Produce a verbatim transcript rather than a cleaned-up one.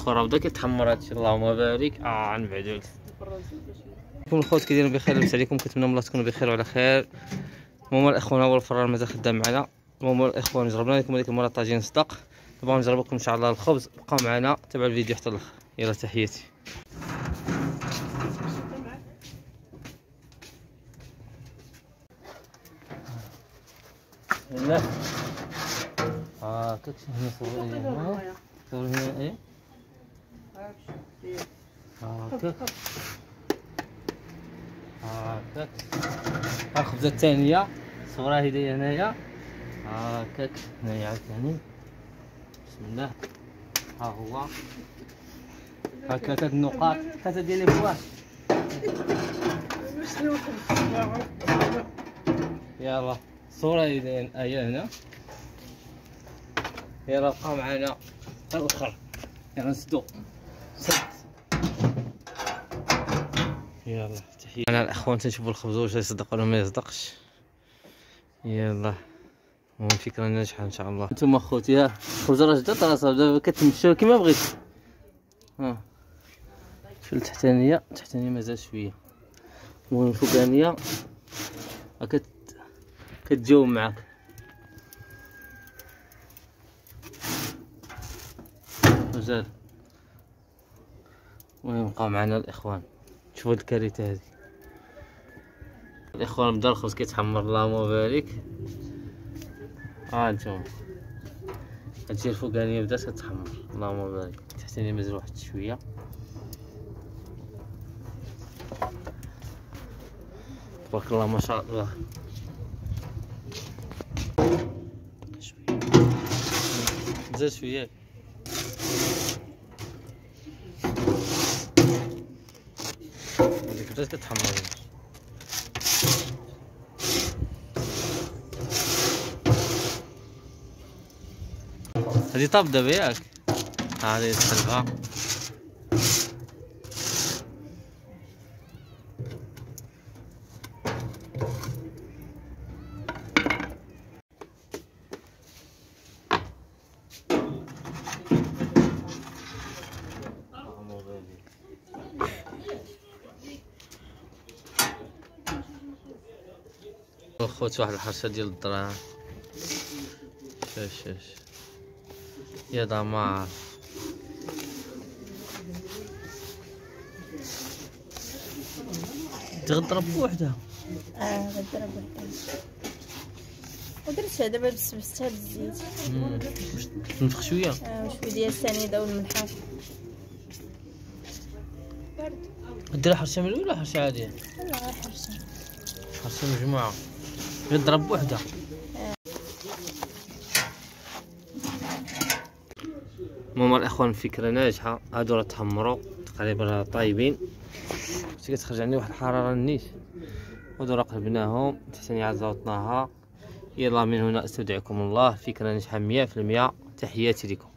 اخرى بدا كيتحمر هادشي. اللهم بارك. اه نبعدو كم الخوت كيديروا بخير. لاباس عليكم؟ كنتمنى الله تكونوا بخير وعلى خير. المهم الاخوان اول فرار مازال خدام معنا. المهم الاخوان جربنا لكم هذيك المره طاجين صدق، دابا نجرب لكم ان شاء الله الخبز. بقاو معنا تابعوا الفيديو حتى الاخر. يلا تحياتي. لا اه كتشوف هنا صور هنا صور هنا ايه هاكاك هاكاك. الخبزه الثانيه صورة هديه هنايا هاكاك. هنايا عاوتاني بسم الله. ها هو هاكا ثلاث النقاط ثلاثه ديال لي فواش. يلا صورة هديه هي هنا. يلا بقاو معنا حتى الاخر. يلا نسدو سد. يلا تحيه. انا الاخوان تنشوفوا الخبز واش يصدق ولا ما يصدقش. يلا المهم فكره ناجحه ان شاء الله. نتوما خوتي ها الخبز راه جدا طراسه دابا كتمشيو كيما بغيت. ها شوف التحتانيه التحتانيه مازال شويه. المهم الفوقانيه كت كتجاوب معاك. مازال. المهم بقاو معنا الاخوان. شوفوا هاد الكارثه هادي الاخوان. بدا الخبز كيتحمر اللهم بارك. ها انتم هادشي الفوقانيه بدات كتحمر اللهم بارك. التحتانيه مازال واحد شويه. تبارك الله ما شاء الله. شويه مازال شويه. هذيك بدات كتحمر. هادي طاب دابا ياك. ها هادي تقلبها. خوت واحد الحرشه ديال الدراهم. شاش شاش يا دمار. تغضرب بوحدها. اه غضرب بوحدها. ودرتها دابا بسبستها بالزيت. باش تنفخ شويه. اه وشويه ديال السنيده والملحه. ديرها حرشه ملوله ولا حرشه عاديه؟ لا غير حرشه. حرشه مجموعه يضرب بوحدها. المهم الاخوان الفكره ناجحه. هادو راه تحمروا تقريبا راه طايبين. شتي كتخرج عندي واحد الحراره نيت. هادو راه قلبناهم التحتانيه عاد زوطناها. يلا من هنا استودعكم الله. فكره ناجحه مية في المية. تحياتي لكم.